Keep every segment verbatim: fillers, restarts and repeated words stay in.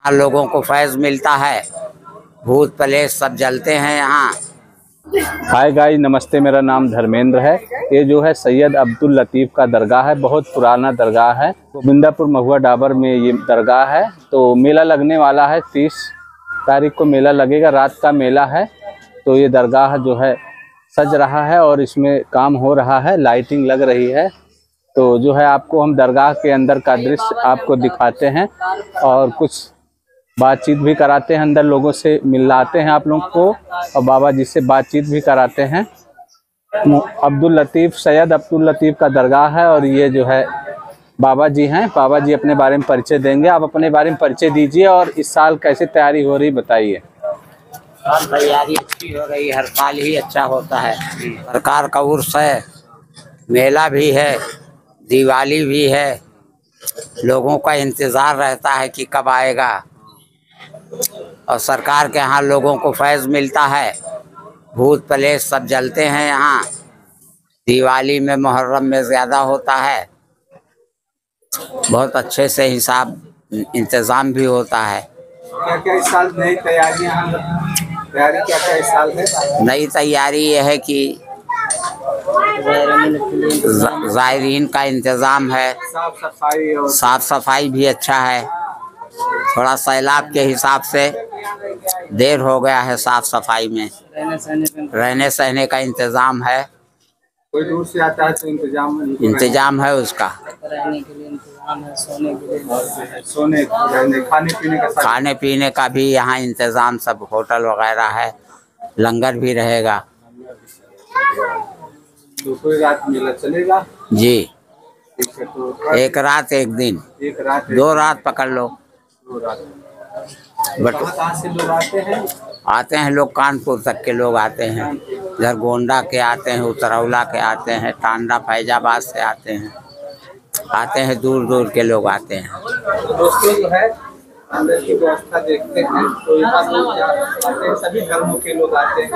लोगों को फैज़ मिलता है, भूत प्रेत सब जलते हैं यहाँ। हाय गाइस, नमस्ते। मेरा नाम धर्मेंद्र है। ये जो है सैयद अब्दुल लतीफ़ का दरगाह है, बहुत पुराना दरगाह है। गोविंदापुर महुआ डाबर में ये दरगाह है। तो मेला लगने वाला है, तीस तारीख को मेला लगेगा, रात का मेला है। तो ये दरगाह जो है सज रहा है और इसमें काम हो रहा है, लाइटिंग लग रही है। तो जो है आपको हम दरगाह के अंदर का दृश्य आपको दिखाते हैं और कुछ बातचीत भी कराते हैं, अंदर लोगों से मिलाते हैं आप लोगों को और बाबा जी से बातचीत भी कराते हैं। अब्दुल लतीफ़, सैयद अब्दुल लतीफ़ का दरगाह है और ये जो है बाबा जी हैं। बाबा जी अपने बारे में परिचय देंगे। आप अपने बारे में परिचय दीजिए और इस साल कैसे तैयारी हो रही बताइए। तैयारी अच्छी हो रही है, हर साल ही अच्छा होता है। सरकार का उर्स है, मेला भी है, दिवाली भी है। लोगों का इंतज़ार रहता है कि कब आएगा। और सरकार के यहाँ लोगों को फैज़ मिलता है, भूत प्रेत सब जलते हैं यहाँ। दिवाली में, मुहर्रम में ज़्यादा होता है, बहुत अच्छे से हिसाब इंतज़ाम भी होता है। क्या क्या इस साल नई तैयारियां तैयारी क्या क्या इस साल है? नई तैयारी ये है कि ज़ायरीन का इंतज़ाम है, साफ सफाई और साफ सफाई भी अच्छा है। थोड़ा सैलाब के हिसाब से देर हो गया है साफ सफाई में। रहने सहने का इंतज़ाम है, कोई दूर से आता है तो इंतजाम इंतजाम है उसका। रहने के लिए इंतजाम है, सोने के लिए, सोने रहने खाने पीने का साथ। खाने पीने का भी यहाँ इंतज़ाम, सब होटल वगैरह है, लंगर भी रहेगा। दूसरी रात मेला चलेगा जी, ठीक है। तो एक रात एक दिन, एक रात दो रात पकड़ लो। दो रात बट कहाँ कहाँ से लोग आते हैं? आते हैं लोग, कानपुर तक के लोग आते हैं, इधर गोंडा के आते हैं, उतरौला के आते हैं, टांडा फैजाबाद से आते हैं, आते हैं दूर दूर के लोग आते हैं। तो दोस्तों जो है अंदर की व्यवस्था देखते हैं तो यहाँ लोग आते हैं, सभी धर्मों के लोग आते हैं।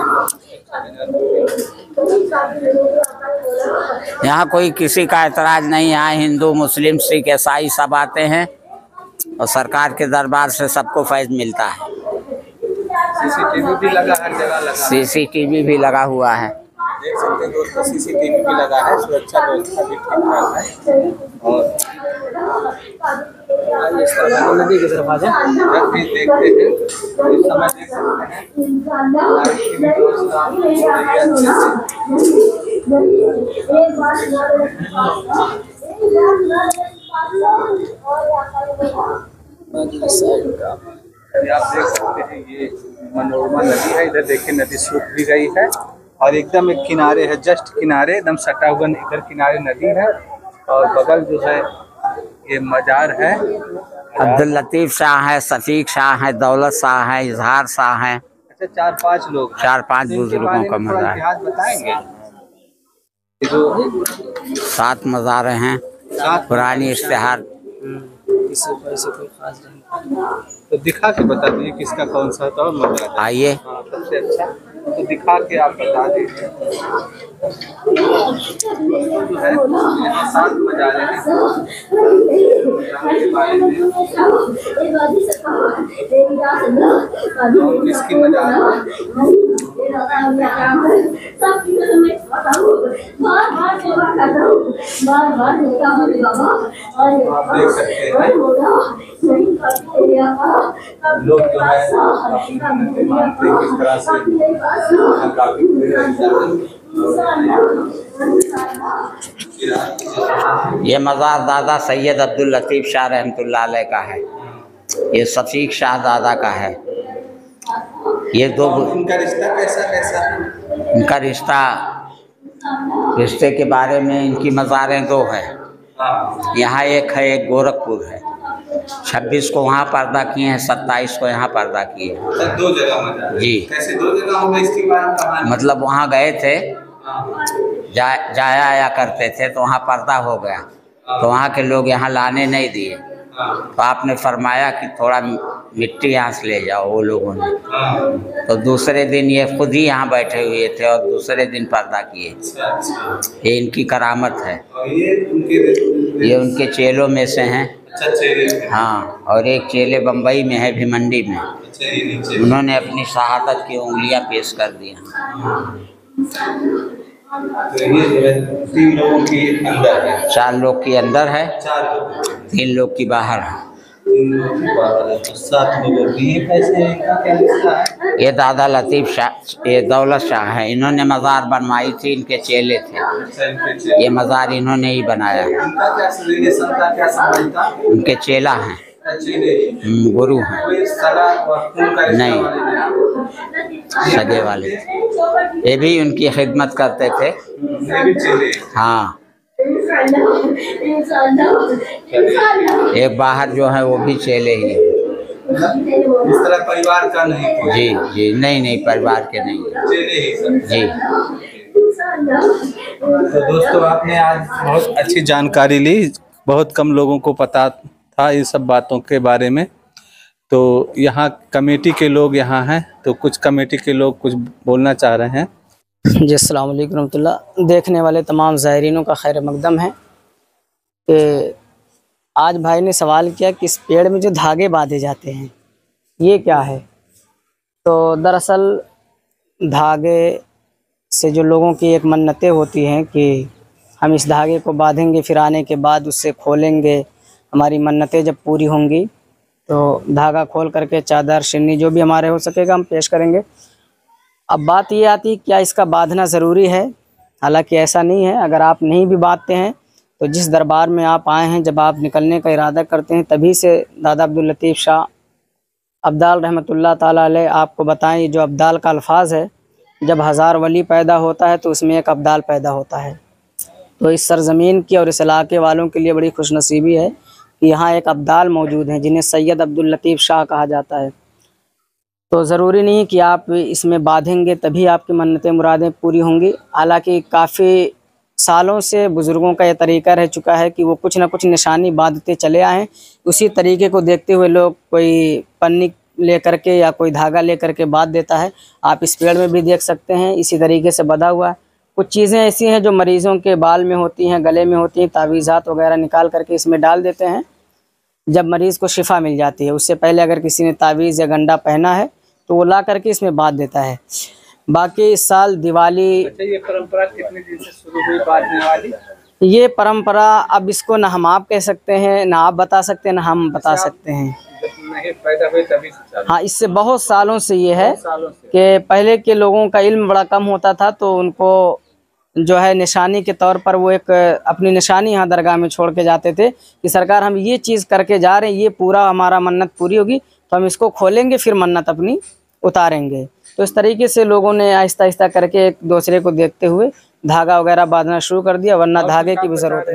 यहाँ कोई किसी का एतराज़ नहीं। यहाँ हिंदू, मुस्लिम, सिख, ईसाई सब आते हैं और सरकार के दरबार से सबको फैज़ मिलता है। सीसीटीवी भी लगा, हर जगह लगा। सीसीटीवी भी लगा हुआ है। देख सकते हैं दोस्तों, सीसीटीवी भी लगा है, सुरक्षा व्यवस्था भी ठीक ठाक है। और इस तरह नदी की तरफ आ जाए, जब भी देखते हैं इस समय देख सकते हैं लाइट की भी व्यवस्था हो रही है अच्छे से। आप देख सकते हैं ये मनोरमा नदी है। इधर देखिए नदी सूख भी गई है और एकदम एक किनारे है, जस्ट किनारे एकदम सटा हुआ इधर किनारे नदी है और बगल जो है ये मजार है। अब्दुल लतीफ़ शाह है, सफ़ीक शाह है, दौलत शाह है, इजहार शाह है। अच्छा, चार पांच लोग, चार पांच बुजुर्गों का मज़ार है। इतिहास बताएंगे? जो सात मज़ारें हैं, पुरानी इश्तिहार। किसी को ऐसे कोई खास नहीं। तो दिखा के बता दीजिए किसका कौन सा था और मज़ार है। आइए, हाँ, सबसे अच्छा तो दिखा के आप बता दीजिए। जो है यहाँ सात मज़ारें हैं के बारे में। और इसकी मज़ार आप देख सकते हैं लोग जो है अपनी मानते हैं किस तरह से यहाँ काफी ये मज़ार दादा सैयद अब्दुल लतीफ़ शाह रहमतुल्लाह अलैह का है। ये सफ़ीक शाह दादा का है। ये दो, उनका रिश्ता कैसा कैसा है? इनका रिश्ता, रिश्ते के बारे में इनकी मज़ारें दो हैं। यहाँ एक है, एक गोरखपुर है। छब्बीस को वहाँ पर्दा किए हैं, सत्ताईस को यहाँ पर्दा किए हैं। दो जगह मज़ार जी। कैसे दो जगह होगा इसके बारे में? मतलब वहाँ गए थे, जा जाया आया करते थे, तो वहाँ पर्दा हो गया, तो वहाँ के लोग यहाँ लाने नहीं दिए। तो आपने फरमाया कि थोड़ा मिट्टी यहाँ से ले जाओ, वो लोगों ने। तो दूसरे दिन ये खुद ही यहाँ बैठे हुए थे और दूसरे दिन पर्दा किए। ये इनकी करामत है। ये उनके चेलों में से हैं। अच्छा चेले थे। हाँ, और एक चेले बम्बई में है, भिमंडी में। अच्छा, ये नीचे उन्होंने अपनी शहादत की उंगलियां पेश कर दी। तो ये जो है तीन लोगों की अंदर है, चार लोग की अंदर है, चार लोग, तीन लोग की बाहर है। तीन लोगों की बाहर है, तो सात लोगों की। ये कैसे, इनका क्या हिस्सा है? ये दादा लतीफ शाह, ये दौलत शाह है, इन्होंने मज़ार बनवाई थी, इनके चेले थे। अच्छा, इनके चेले। ये मज़ार इन्होंने ही बनाया है। इनका क्या रिलेशन था, क्या संबंध था? उनके चेला हैं, चेले, हम्म, गुरु हैं। कोई सगा और खून का रिश्ता नहीं। वाले नहीं। सगे वाले, ये भी उनकी खिदमत करते थे। ये भी चेले। हाँ, एक बाहर जो है वो भी चेले ही हैं। इस तरह परिवार का नहीं कोई? जी जी, नहीं नहीं, परिवार के नहीं, चेले ही सब। जी। तो दोस्तों, आपने आज बहुत अच्छी जानकारी ली। बहुत कम लोगों को पता था इन सब बातों के बारे में। तो यहाँ कमेटी के लोग यहाँ हैं, तो कुछ कमेटी के लोग कुछ बोलना चाह रहे हैं। जी अस्सलाम वालेकुम रहमतुल्लाह। देखने वाले तमाम ज़ायरीनों का खैर मकदम है कि आज भाई ने सवाल किया कि इस पेड़ में जो धागे बांधे जाते हैं ये क्या है। तो दरअसल धागे से जो लोगों की एक मन्नतें होती हैं कि हम इस धागे को बांधेंगे, फिर आने के बाद उससे खोलेंगे, हमारी मन्नतें जब पूरी होंगी तो धागा खोल करके चादर शिन्नी जो भी हमारे हो सकेगा हम पेश करेंगे। अब बात ये आती क्या इसका बांधना ज़रूरी है? हालांकि ऐसा नहीं है। अगर आप नहीं भी बांधते हैं तो जिस दरबार में आप आए हैं, जब आप निकलने का इरादा करते हैं, तभी से दादा अब्दुल लतीफ़ शाह अब्दाल रहमतुल्लाह ताला अलैह आपको बताएं, ये जो अब्दाल का अल्फाज है, जब हज़ार वली पैदा होता है तो उसमें एक अब्दाल पैदा होता है। तो इस सरज़मीन की और इस इलाके वालों के लिए बड़ी खुशनसीबी है कि यहाँ एक अब्दाल मौजूद हैं जिन्हें सैयद अब्दुल लतीफ़ शाह कहा जाता है। तो ज़रूरी नहीं कि आप इसमें बांधेंगे तभी आपकी मन्नतें मुरादें पूरी होंगी। हालांकि काफ़ी सालों से बुज़ुर्गों का यह तरीका रह चुका है कि वो कुछ ना कुछ निशानी बांधते चले आए हैं। उसी तरीके को देखते हुए लोग कोई पन्नी ले करके या कोई धागा ले करके बांध देता है। आप इस पेड़ में भी देख सकते हैं इसी तरीके से बंधा हुआ है। कुछ चीज़ें ऐसी हैं जो मरीज़ों के बाल में होती हैं, गले में होती हैं, तावीज़ात वगैरह निकाल करके इसमें डाल देते हैं, जब मरीज़ को शिफा मिल जाती है। उससे पहले अगर किसी ने तावीज़ या गंडा पहना है तो वो ला करके इसमें बांध देता है। बाकी इस साल दिवाली, अच्छा, ये परंपरा कितने दिन से शुरू हुई बांधने वाली? ये परंपरा अब इसको ना हम आप कह सकते हैं, ना आप बता सकते हैं, ना हम बता सकते हैं। जब नहीं पैदा हुए तभी से चालू? हाँ, इससे बहुत सालों से ये है सालों से। कि पहले के लोगों का इल्म बड़ा कम होता था तो उनको जो है निशानी के तौर पर वो एक अपनी निशानी यहाँ दरगाह में छोड़ के जाते थे कि सरकार हम ये चीज़ करके जा रहे हैं, ये पूरा हमारा मन्नत पूरी होगी तो हम इसको खोलेंगे, फिर मन्नत अपनी उतारेंगे। तो इस तरीके से लोगों ने आहिस्ता आहिस्ता करके एक दूसरे को देखते हुए धागा वगैरह बांधना शुरू कर दिया, वरना धागे की भी ज़रूरत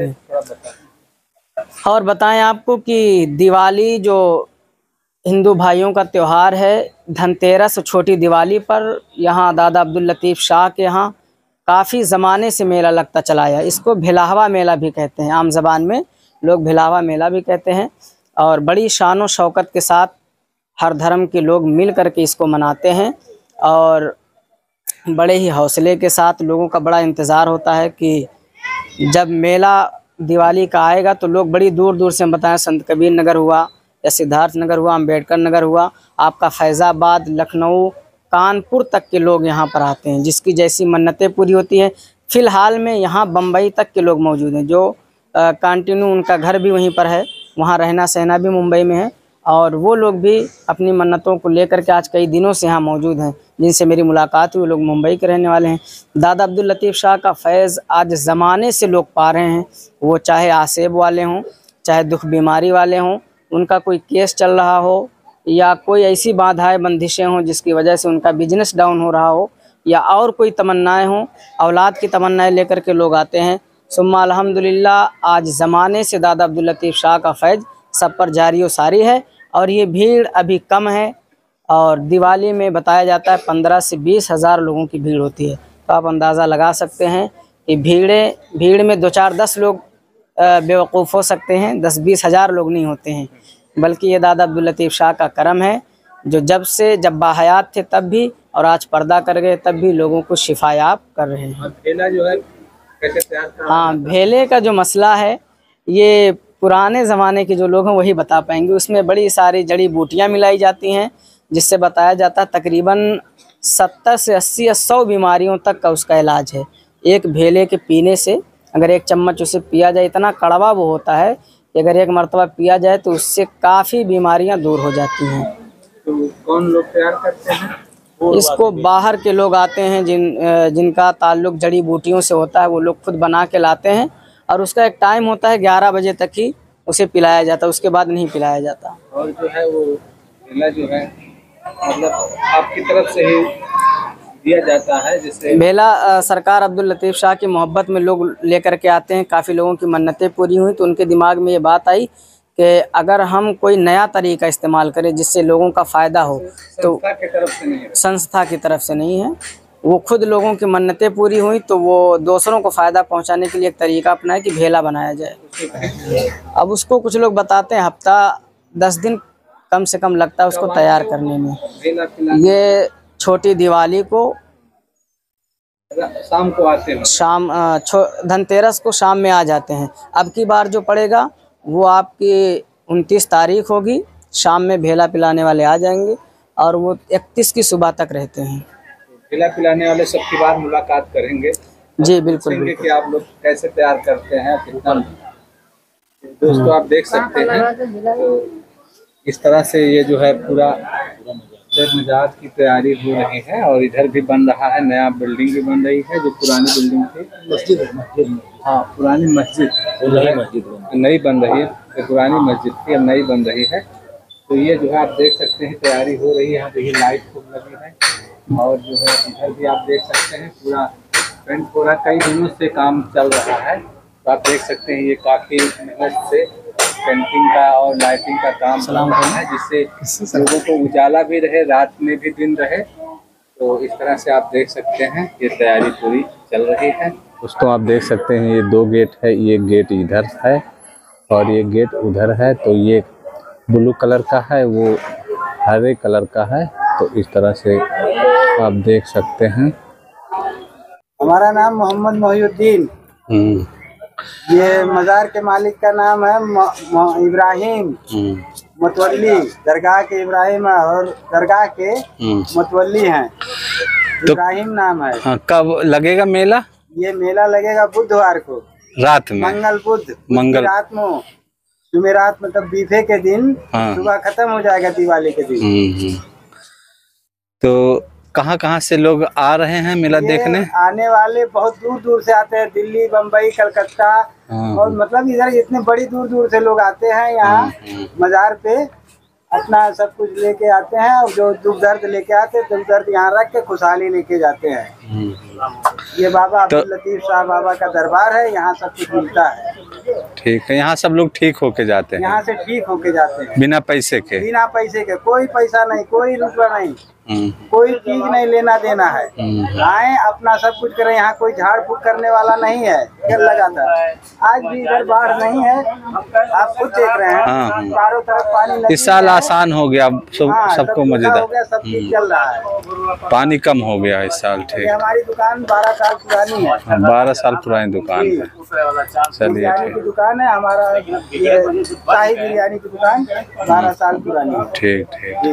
नहीं। और बताएं आपको कि दिवाली जो हिंदू भाइयों का त्यौहार है, धनतेरस छोटी दिवाली पर यहाँ दादा अब्दुल लतीफ़ शाह के यहाँ काफ़ी ज़माने से मेला लगता चला आया। इसको भिलावा मेला भी कहते हैं, आम ज़बान में लोग भिलावा मेला भी कहते हैं। और बड़ी शान व शौकत के साथ हर धर्म के लोग मिल कर के इसको मनाते हैं और बड़े ही हौसले के साथ लोगों का बड़ा इंतज़ार होता है कि जब मेला दिवाली का आएगा तो लोग बड़ी दूर दूर से, हम बताएं, संत कबीर नगर हुआ या सिद्धार्थ नगर हुआ, अम्बेडकर नगर हुआ, आपका फैज़ाबाद, लखनऊ, कानपुर तक के लोग यहाँ पर आते हैं जिसकी जैसी मन्नतें पूरी होती हैं। फ़िलहाल में यहाँ बम्बई तक के लोग मौजूद हैं जो कंटिन्यू, उनका घर भी वहीं पर है, वहाँ रहना सहना भी मुंबई में है और वो लोग भी अपनी मन्नतों को लेकर के आज कई दिनों से यहाँ मौजूद हैं। जिनसे मेरी मुलाकात हुई, लोग मुंबई के रहने वाले हैं। दादा अब्दुल लतीफ़ शाह का फैज़ आज ज़माने से लोग पा रहे हैं, वो चाहे आसेब वाले हों, चाहे दुख बीमारी वाले हों, उनका कोई केस चल रहा हो या कोई ऐसी बाधाएं बंदिशें हों जिसकी वजह से उनका बिजनेस डाउन हो रहा हो या और कोई तमन्नाएँ हों, औलाद की तमन्नाएँ लेकर के लोग आते हैं। सुम्मा अल्हम्दुलिल्लाह आज ज़माने से दादा अब्दुल लतीफ़ शाह का फैज़ सब पर जारी व सारी है और ये भीड़ अभी कम है। और दिवाली में बताया जाता है पंद्रह से बीस हज़ार लोगों की भीड़ होती है। तो आप अंदाज़ा लगा सकते हैं कि भीड़ें भीड़ में दो चार दस लोग बेवकूफ़ हो सकते हैं, दस बीस हज़ार लोग नहीं होते हैं। बल्कि ये दादा अब्दुल लतीफ़ शाह का करम है जो जब से जब बाहयात थे तब भी और आज पर्दा कर गए तब भी लोगों को शिफायाब कर रहे हैं। भेला जो है कैसे तैयार करना? हाँ, भेले का जो मसला है ये पुराने ज़माने के जो लोग हैं वही बता पाएंगे। उसमें बड़ी सारी जड़ी बूटियाँ मिलाई जाती हैं, जिससे बताया जाता है तकरीबन सत्तर से अस्सी या सौ बीमारियों तक का उसका इलाज है। एक भेले के पीने से अगर एक चम्मच उसे पिया जाए, इतना कड़वा वो होता है कि अगर एक मरतबा पिया जाए तो उससे काफ़ी बीमारियां दूर हो जाती हैं। तो कौन लोग तैयार करते हैं? इसको बाहर के लोग आते हैं, जिन जिनका ताल्लुक जड़ी बूटियों से होता है, वो लोग खुद बना के लाते हैं और उसका एक टाइम होता है, ग्यारह बजे तक ही उसे पिलाया जाता है, उसके बाद नहीं पिलाया जाता। और जो है वो भेला जो है मतलब आपकी तरफ से ही दिया जाता है, जैसे भेला अ, सरकार अब्दुल लतीफ़ शाह की मोहब्बत में लोग लेकर के आते हैं। काफ़ी लोगों की मन्नतें पूरी हुई तो उनके दिमाग में ये बात आई कि अगर हम कोई नया तरीका इस्तेमाल करें जिससे लोगों का फ़ायदा हो, तो संस्था की तरफ से नहीं है। संस्था की तरफ से नहीं है, वो खुद लोगों की मन्नतें पूरी हुई तो वो दूसरों को फ़ायदा पहुंचाने के लिए एक तरीका अपनाए कि भेला बनाया जाए। अब उसको कुछ लोग बताते हैं हफ्ता दस दिन कम से कम लगता है उसको तैयार करने में। भेला पिलाने ये छोटी दिवाली को शाम को आते हैं। शाम अ, छो- धनतेरस को शाम में आ जाते हैं। अब की बार जो पड़ेगा वो आपकी उनतीस तारीख होगी, शाम में भेला पिलाने वाले आ जाएंगे और वो इकतीस की सुबह तक रहते हैं। भेला पिलाने वाले सबकी बार मुलाकात करेंगे जी बिल्कुल पूछेंगे बिल्कुल। कि आप लोग कैसे तैयार करते हैं, कितना। दोस्तों आप देख सकते हैं तो इस तरह से ये जो है पूरा मिजाज की तैयारी हो रही है और इधर भी बन रहा है, नया बिल्डिंग भी बन रही है। जो पुरानी बिल्डिंग थी मस्जिद मस्जिद हाँ पुरानी मस्जिद नई मस्जिद नई बन रही है। तो पुरानी मस्जिद थी अब नई बन रही है। तो ये जो है आप देख सकते हैं तैयारी हो रही है। यहाँ देखिए लाइट खूब लगी है और जो है इधर भी आप देख सकते हैं पूरा पेंट हो रहा है। कई दिनों से काम चल रहा है तो आप देख सकते हैं ये काफ़ी मेहनत से पेंटिंग का और लाइटिंग का काम चल रहा है, जिससे लोगों को उजाला भी रहे, रात में भी दिन रहे। तो इस तरह से आप देख सकते हैं ये तैयारी पूरी चल रही है। दोस्तों आप देख सकते हैं ये दो गेट है, ये गेट इधर है और ये गेट उधर है। तो ये ब्लू कलर का है, वो हरे कलर का है। तो इस तरह से आप देख सकते हैं। हमारा नाम मोहम्मद मोहिउद्दीन, हम्म, ये मज़ार के मालिक का नाम है म, म, इब्राहिम हम्म, मतवल्ली। दरगाह के इब्राहिम है और दरगाह के हम्म। मतवल्ली हैं। इब्राहिम नाम है। हाँ, कब लगेगा मेला? ये मेला लगेगा बुधवार को, रात में, मंगल बुध मंगल रात में, जुमेरात मतलब बीफे के दिन हाँ। सुबह खत्म हो जाएगा दिवाली के दिन। हम्म, हम्म। तो कहाँ कहाँ से लोग आ रहे हैं मेला ये देखने? आने वाले बहुत दूर दूर से आते हैं, दिल्ली, बम्बई, कलकत्ता हाँ। और मतलब इधर इतने बड़ी दूर दूर से लोग आते हैं यहाँ मज़ार पे, अपना सब कुछ लेके आते हैं और जो दुख दर्द लेके आते हैं दुख दर्द यहाँ रख के खुशहाली लेके जाते हैं। ये बाबा तो- अब्दुल लतीफ़ शाह बाबा का दरबार है, यहाँ सब कुछ मिलता है। ठीक है, यहाँ सब लोग ठीक होके जाते हैं यहाँ से ठीक होके जाते हैं बिना पैसे के? बिना पैसे के, कोई पैसा नहीं, कोई रुपया नहीं, हम्म, कोई चीज नहीं लेना देना है। हम्म। आए अपना सब कुछ करें, यहाँ कोई झाड़ फूक करने वाला नहीं है। क्या लगा था आज भी इधर बाढ़ नहीं है, आप खुद देख रहे हैं हाँ, हाँ। चारों तरफ पानी नदी इस साल है। आसान हो गया, सब हाँ, सब सबको सुविधा मजेदार। हो गया, सब चीज चल रहा है। पानी कम हो गया इस साल। ये ठीक, हमारी दुकान बारह साल पुरानी है। हाँ, बारह साल पुरानी दुकान है। चलिए बिरयानी ठीक की दुकान है हमारा, ये शाही बिरयानी की दुकान बारह साल पुरानी है। ठीक ठीक।